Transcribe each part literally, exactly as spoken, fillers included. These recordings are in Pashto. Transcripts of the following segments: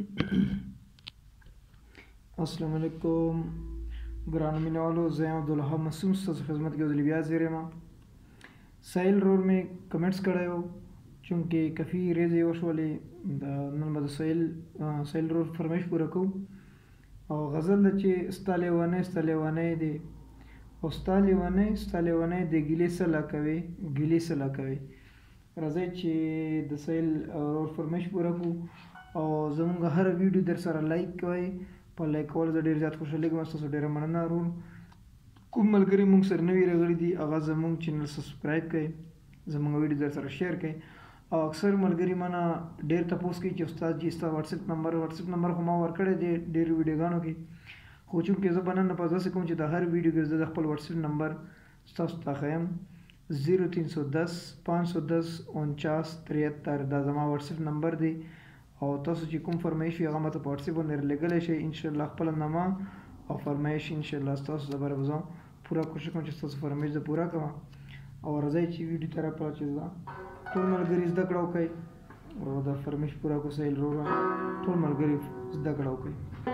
अस्सलाम वालेकुम ग्रान मिनवालो ज़ै अब्दुल्हा मसूम सस खिदमत के उजली ब्याज ज़ेरे मां साइल रोल में कमेंट्स करे हो चूँकि काफ़ी रेज़ वश वाले नन बद साइल साइल रोल फरमाइश पूरा को और गज़ल चे स्ताले वाने स्ताले वाने दे और स्ताले वाने स्ताले वाने दे गिले सला कवे गिले सला कवे रज़े चे द साइल रोल फरमाइश पूरा को और ज़मूंगा हर वीडियो दर सारा लाइक कवे पर लाइक कॉल ज़ ढेर ज़्यादा खुशहाली के मस्त ढेर मनना रोल कुम मलगरी मुंग सर नवी रगड़ी दी आगाज़ ज़मूंग चैनल सब्सक्राइब करे ज़मूंगा वीडियो दर सारा शेयर करे और अक्सर मलगरी मना ढेर तपोस की कि उस्ताद जी इसका व्हाट्सएप नंबर व्हाट्सएप नंबर को माँ वर्कड़े दे ढेर वीडियो गानों की खोचूं के ज़बाना न पास से कौन चिता हर वीडियो के ज़द खपल व्हाट्सएप नंबर सस्ता खैम ज़ीरो तीन सौ दस पाँच सौ दस उनचास तिहत्तर दा जमा व्हाट्सएप नंबर दे और तसो ची कुम फरमाइश या गमत व्हाट्सएप पर लगल है इंशाल्लाह खपल नमा और फरमाइश इंशाल्लाह तसो ज़बर बजाऊं पूरा कोशिश करूँ तसो फरमाइश द पूरा कमा और रज़ाई ची वीडियो तरह पर चीज़ थोड़ा मलगरी इज़्दा कड़ाओ कई और द फरमाइश पूरा को सही रोगा थोड़ा मलगरी इज़्दा कड़ाओ कई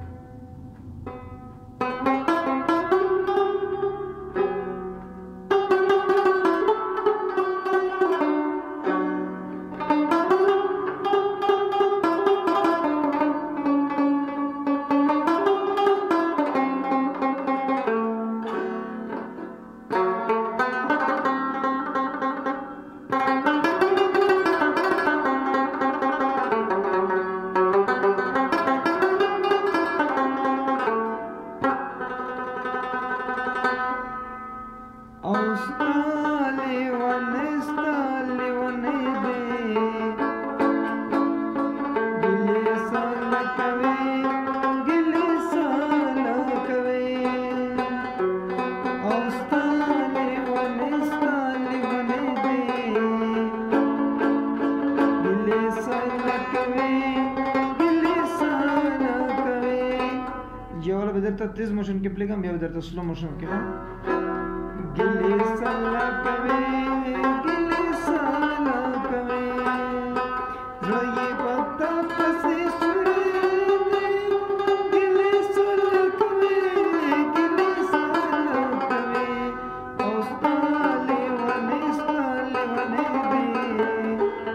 तेज मोशन के प्ले का मैं उधर तो स्लो मोशन के ना गिले साला कवे गिले साला कवे जो ये पत्ता फसे सुरे दे गिले साला कवे गिले साला कवे ओस्ताले वने स्ताले वने दे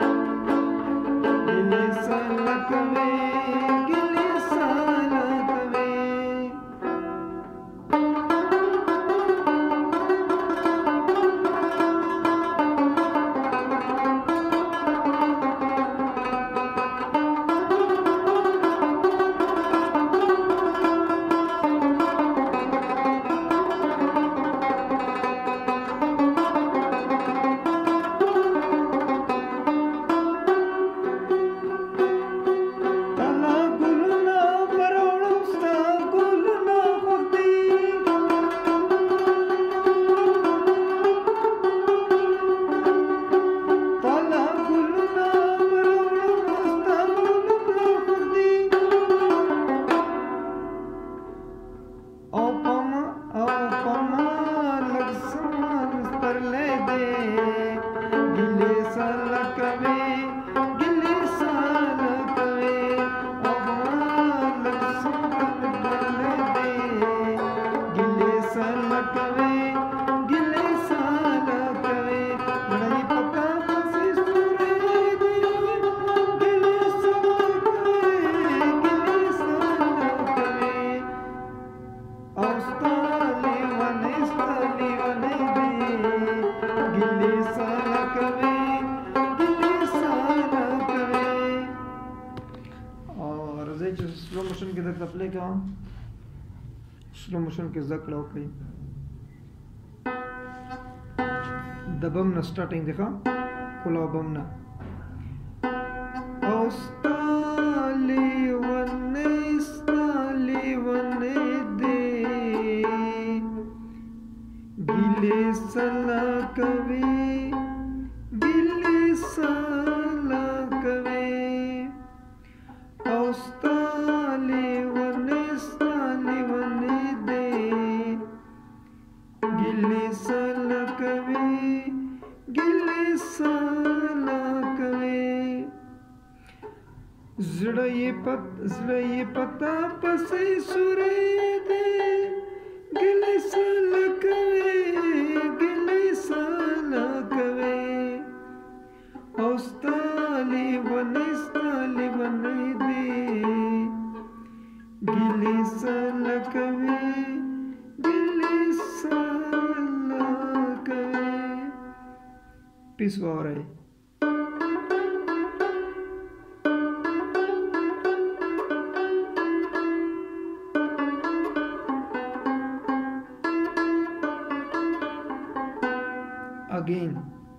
गिले साला कवे गिले साला कवे स्लो मोशन के दर प्ले का स्लो मोशन के जकड़ा कई दबम न स्टार्टिंग देखा कुला बम न औस्ताली वने स्ताली वने दे गिले सला कवे गिले सला कवे औस्ताली वने स्ताली वने दे गिले सला कवे गिले सला कवे زړه یې پت زړه یې پتا پسې سورې دې ګلې ساله کوي ګلې ساله کوي او ستا لیونۍ ستا لیونۍ دې ګلې ساله کوي ګلې ساله کوي. پیس واورئ. Again.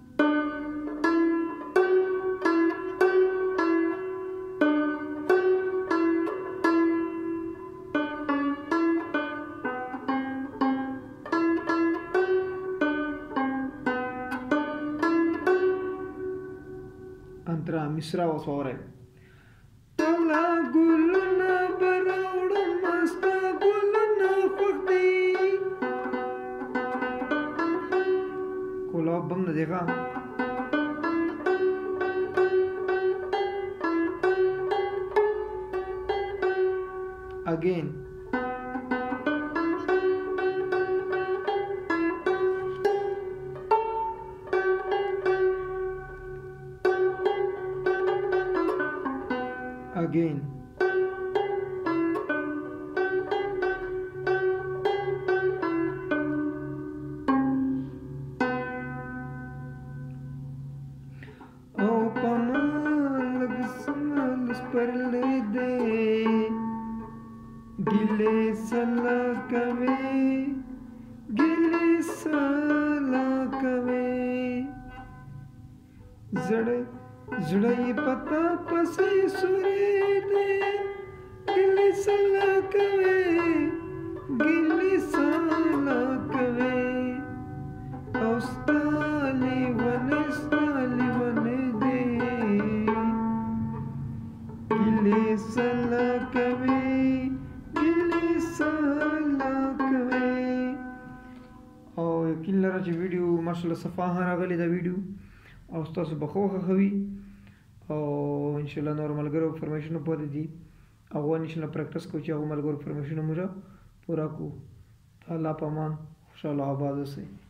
Antara misra was alright. Tala gulna barawda masta gulna khudi. कोला बम न देखा. Again. Again. Oh, pamal gismal sparle de gile sala kave gile sala kave zade zade ye pata pase sure de gile sala kave gile sala kave ostali vanestali vane de gile sala kave gile sala kave. او یقین لرم چې ویډیو ماشاءالله صفا راغلی دا ویډیو او تاسو به خوښه خوي او ان شاء الله نور ملګرو فرمیشن پاتې دي او ان شاء الله پریکټس کوو چې هغه ملګرو فرمیشن موږ پورا کو. الله په امان خوشاله آباد اوسئ.